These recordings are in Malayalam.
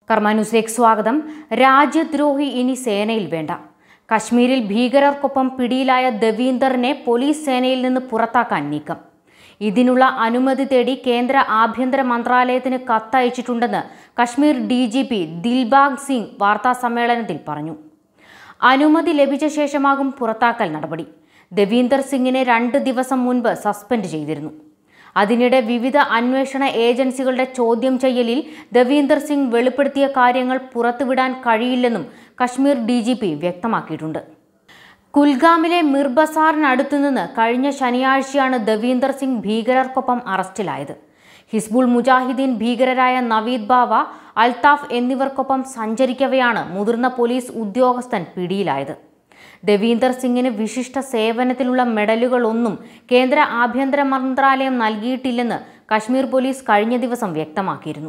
കർമ്മ ന്യൂസിലേക്ക് സ്വാഗതം. രാജ്യദ്രോഹി ഇനി സേനയിൽ വേണ്ട. കശ്മീരിൽ ഭീകരർക്കൊപ്പം പിടിയിലായ ദവീന്ദറിനെ പോലീസ് സേനയിൽ നിന്ന് പുറത്താക്കാൻ നീക്കം. ഇതിനുള്ള അനുമതി തേടി കേന്ദ്ര ആഭ്യന്തര മന്ത്രാലയത്തിന് കത്തയച്ചിട്ടുണ്ടെന്ന് കശ്മീർ DGP ദിൽബാഗ് സിംഗ് വാർത്താസമ്മേളനത്തിൽ പറഞ്ഞു. അനുമതി ലഭിച്ച ശേഷമാകും പുറത്താക്കൽ നടപടി. ദവീന്ദർ സിംഗിനെ 2 ദിവസം മുൻപ് സസ്പെൻഡ് ചെയ്തിരുന്നു. അതിനിടെ വിവിധ അന്വേഷണ ഏജൻസികളുടെ ചോദ്യം ചെയ്യലിൽ ദവീന്ദർ സിംഗ് വെളിപ്പെടുത്തിയ കാര്യങ്ങൾ പുറത്തുവിടാൻ കഴിയില്ലെന്നും കശ്മീർ DGP വ്യക്തമാക്കിയിട്ടുണ്ട്. കുൽഗാമിലെ മിർബസാറിനടുത്തുനിന്ന് കഴിഞ്ഞ ശനിയാഴ്ചയാണ് ദവീന്ദർ സിംഗ് ഭീകരർക്കൊപ്പം അറസ്റ്റിലായത്. ഹിസ്ബുൾ മുജാഹിദ്ദീൻ ഭീകരരായ നവീദ് ബാവ, അൽതാഫ് എന്നിവർക്കൊപ്പം സഞ്ചരിക്കവെയാണ് മുതിർന്ന പോലീസ് ഉദ്യോഗസ്ഥൻ പിടിയിലായത്. ദവീന്ദർ സിംഗിന് വിശിഷ്ട സേവനത്തിലുള്ള മെഡലുകളൊന്നും കേന്ദ്ര ആഭ്യന്തര മന്ത്രാലയം നൽകിയിട്ടില്ലെന്ന് കശ്മീർ പോലീസ് കഴിഞ്ഞ ദിവസം വ്യക്തമാക്കിയിരുന്നു.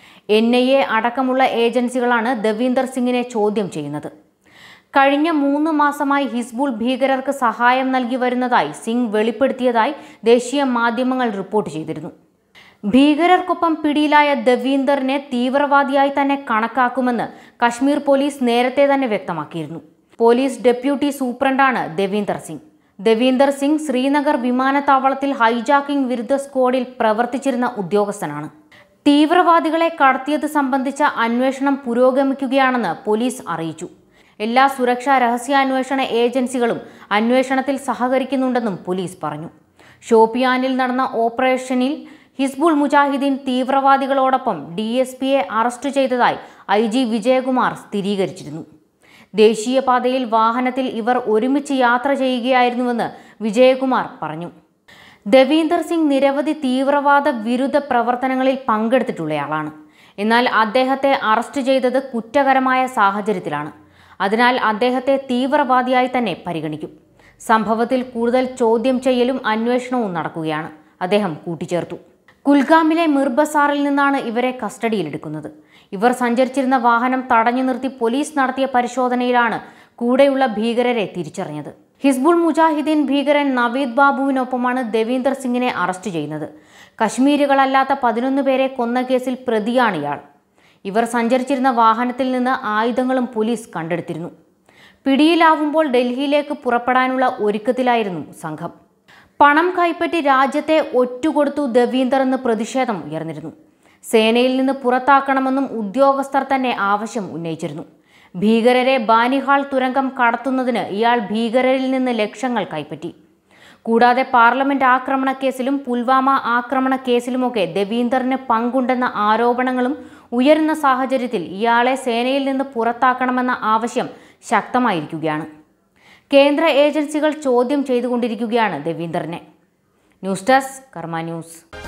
NIA അടക്കമുള്ള ഏജൻസികളാണ് ദവീന്ദർ സിംഗിനെ ചോദ്യം ചെയ്യുന്നത്. കഴിഞ്ഞ 3 മാസമായി ഹിസ്ബുൾ ഭീകരർക്ക് സഹായം നൽകി വരുന്നതായി സിംഗ് വെളിപ്പെടുത്തിയതായി ദേശീയ മാധ്യമങ്ങൾ റിപ്പോർട്ട് ചെയ്തിരുന്നു. ഭീകരർക്കൊപ്പം പിടിയിലായ ദവീന്ദറിനെ തീവ്രവാദിയായി തന്നെ കണക്കാക്കുമെന്ന് കശ്മീർ പോലീസ് നേരത്തെ തന്നെ വ്യക്തമാക്കിയിരുന്നു. പോലീസ് ഡെപ്യൂട്ടി സൂപ്രണ്ടാണ് ദവീന്ദർ സിംഗ്. ദവീന്ദർ സിംഗ് ശ്രീനഗർ വിമാനത്താവളത്തിൽ ഹൈജാക്കിംഗ് വിരുദ്ധ സ്ക്വാഡിൽ പ്രവർത്തിച്ചിരുന്ന ഉദ്യോഗസ്ഥനാണ്. തീവ്രവാദികളെ കടത്തിയത് സംബന്ധിച്ച അന്വേഷണം പുരോഗമിക്കുകയാണെന്ന് പോലീസ് അറിയിച്ചു. എല്ലാ സുരക്ഷാ രഹസ്യാന്വേഷണ ഏജൻസികളും അന്വേഷണത്തിൽ സഹകരിക്കുന്നുണ്ടെന്നും പോലീസ് പറഞ്ഞു. ഷോപ്പിയാനിൽ നടന്ന ഓപ്പറേഷനിൽ ഹിസ്ബുൾ മുജാഹിദ്ദീൻ തീവ്രവാദികളോടൊപ്പം DSPയെ അറസ്റ്റ് ചെയ്തതായി IG വിജയകുമാർ സ്ഥിരീകരിച്ചിരുന്നു. ദേശീയപാതയിൽ വാഹനത്തിൽ ഇവർ ഒരുമിച്ച് യാത്ര ചെയ്യുകയായിരുന്നുവെന്ന് വിജയകുമാർ പറഞ്ഞു. ദവീന്ദർ സിംഗ് നിരവധി തീവ്രവാദ വിരുദ്ധ പ്രവർത്തനങ്ങളിൽ പങ്കെടുത്തിട്ടുള്ളയാളാണ്. എന്നാൽ അദ്ദേഹത്തെ അറസ്റ്റ് ചെയ്തത് കുറ്റകരമായ സാഹചര്യത്തിലാണ്. അതിനാൽ അദ്ദേഹത്തെ തീവ്രവാദിയായി തന്നെ പരിഗണിക്കും. സംഭവത്തിൽ കൂടുതൽ ചോദ്യം ചെയ്യലും അന്വേഷണവും നടക്കുകയാണ്, അദ്ദേഹം കൂട്ടിച്ചേർത്തു. കുൽഗാമിലെ മിർബസാറിൽ നിന്നാണ് ഇവരെ കസ്റ്റഡിയിലെടുക്കുന്നത്. ഇവർ സഞ്ചരിച്ചിരുന്ന വാഹനം തടഞ്ഞു നിർത്തി പോലീസ് നടത്തിയ പരിശോധനയിലാണ് കൂടെയുള്ള ഭീകരരെ തിരിച്ചറിഞ്ഞത്. ഹിസ്ബുൾ മുജാഹിദ്ദീൻ ഭീകരൻ നവീദ് ബാബുവിനൊപ്പമാണ് ദവീന്ദർ സിംഗിനെ അറസ്റ്റ് ചെയ്യുന്നത്. കശ്മീരികളല്ലാത്ത 11 പേരെ കൊന്ന കേസിൽ പ്രതിയാണ് ഇയാൾ. ഇവർ സഞ്ചരിച്ചിരുന്ന വാഹനത്തിൽ നിന്ന് ആയുധങ്ങളും പോലീസ് കണ്ടെടുത്തിരുന്നു. പിടിയിലാവുമ്പോൾ ഡൽഹിയിലേക്ക് പുറപ്പെടാനുള്ള ഒരുക്കത്തിലായിരുന്നു സംഘം. പണം കൈപ്പറ്റി രാജ്യത്തെ ഒറ്റുകൊടുത്തു ദവീന്ദർ എന്ന് പ്രതിഷേധം ഉയർന്നിരുന്നു. സേനയിൽ നിന്ന് പുറത്താക്കണമെന്നും ഉദ്യോഗസ്ഥർ തന്നെ ആവശ്യം ഉന്നയിച്ചിരുന്നു. ഭീകരരെ ബാനിഹാൾ തുരങ്കം കടത്തുന്നതിന് ഇയാൾ ഭീകരരിൽ നിന്ന് ലക്ഷങ്ങൾ കൈപ്പറ്റി. കൂടാതെ പാർലമെന്റ് ആക്രമണ കേസിലും പുൽവാമ ആക്രമണ കേസിലുമൊക്കെ ദവീന്ദറിന് പങ്കുണ്ടെന്ന ആരോപണങ്ങളും ഉയരുന്ന സാഹചര്യത്തിൽ ഇയാളെ സേനയിൽ നിന്ന് പുറത്താക്കണമെന്ന ആവശ്യം ശക്തമായിരിക്കുകയാണ്. കേന്ദ്ര ഏജൻസികൾ ചോദ്യം ചെയ്തുകൊണ്ടിരിക്കുകയാണ് ദവീന്ദറിനെ. News desk Karma news.